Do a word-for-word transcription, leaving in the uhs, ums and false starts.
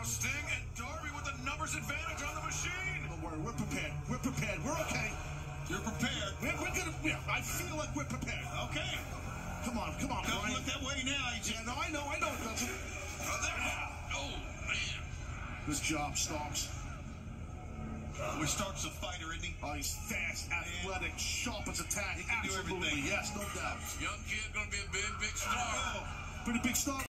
Now Sting and Darby with the numbers advantage on the machine. Don't worry, we're prepared. We're prepared. We're okay. You're prepared. We're, we're gonna. Yeah, I feel like we're prepared. Okay. Come on, come on, Don't Brian. look that way now, A J. Yeah, no, I know, I know it doesn't. Oh, there. Oh, man. Good job, Starks. Well, Starks a fighter, isn't he? Oh, he's fast, athletic, sharp as a tack. He can do Absolutely, everything. yes, no doubt. Young kid gonna be a big, big star. Pretty big star.